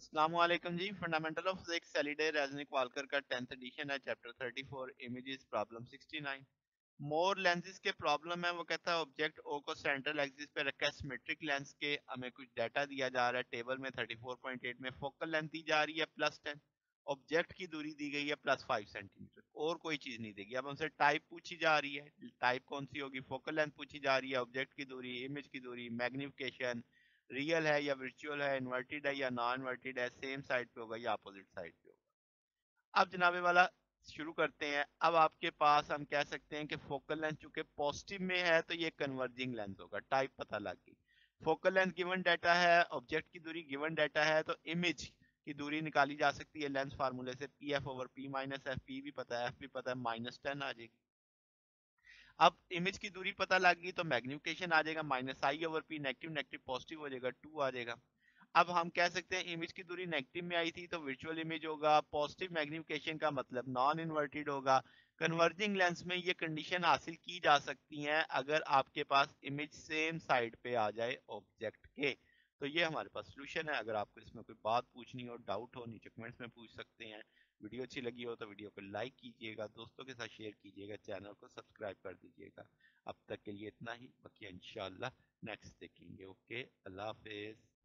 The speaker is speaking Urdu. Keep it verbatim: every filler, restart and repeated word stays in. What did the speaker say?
السلام علیکم جی، fundamental of physics Halliday Resnick Walker کا ٹینتھ ایڈیشن ہے، chapter thirty four images problem sixty nine. More lenses کے پرابلم ہے. وہ کہتا ہے آبجیکٹ او کو سینٹرل ایکسس پہ رکھا ہے سیمیٹرک لینس کے. ہمیں کچھ ڈیٹا دیا جا رہا ہے ٹیبل میں تھرٹی فور پوائنٹ ایٹ میں فوکل لینتھ دی جا رہی ہے پلس ٹین. آبجیکٹ کی دوری دی گئی ہے پلس فائیو سینٹی میٹر. اور کوئی چیز نہیں دے گی. اب ہم سے ٹائپ پوچھی جا رہی ہے. ٹائپ کون سی ہوگی؟ فوکل لینتھ پوچھی جا رہی ہے، آبجیکٹ کی دوری، امیج کی دوری، میگنیفیکیشن، ریئل ہے یا ورچوئل ہے، انورٹیڈ ہے یا نان انورٹیڈ ہے، سیم سائڈ پہ ہوگا یا اپوزٹ سائڈ پہ ہوگا. اب جناب والا شروع کرتے ہیں. اب آپ کے پاس ہم کہہ سکتے ہیں کہ فوکل لینتھ چونکہ پوزیٹیو میں ہے تو یہ کنورجنگ لینس ہوگا. ٹائپ پتہ لگ گئی. فوکل لینتھ گیون ڈیٹا ہے، آبجیکٹ کی دوری گیون ڈیٹا ہے، تو امیج کی دوری نکالی جا سکتی ہے لینس فارمولے سے، P F over P minus F. P بھی پتا ہے، ایف بھی پتا ہے، مائنس ٹین آ جائے گی. اب امیج کی دوری پتہ لگ گئی تو میگنیفیکیشن آ جائے گا minus I over P. Negative negative positive ہو جائے گا، ٹو آ جائے گا. اب ہم کہہ سکتے ہیں امیج کی دوری نیگیٹو میں آئی تھی تو ورچوئل امیج ہوگا. پازیٹیو میگنیفیکیشن کا مطلب نان انورٹیڈ ہوگا. کنورجنگ لینس میں یہ کنڈیشن حاصل کی جا سکتی ہیں اگر آپ کے پاس امیج سیم سائڈ پہ آ جائے آبجیکٹ کے. تو یہ ہمارے پاس سولوشن ہے. اگر آپ کو اس میں کوئی بات پوچھنی ہو، ڈاؤٹ ہو، نیچے کمنٹس میں پوچھ سکتے ہیں. ویڈیو اچھی لگی ہو تو ویڈیو کو لائک کیجئے گا، دوستوں کے ساتھ شیئر کیجئے گا، چینل کو سبسکرائب کر دیجئے گا. اب تک کے لیے اتنا ہی، باقی انشاءاللہ نیکسٹ دیکھیں گے. اوکے، اللہ حافظ.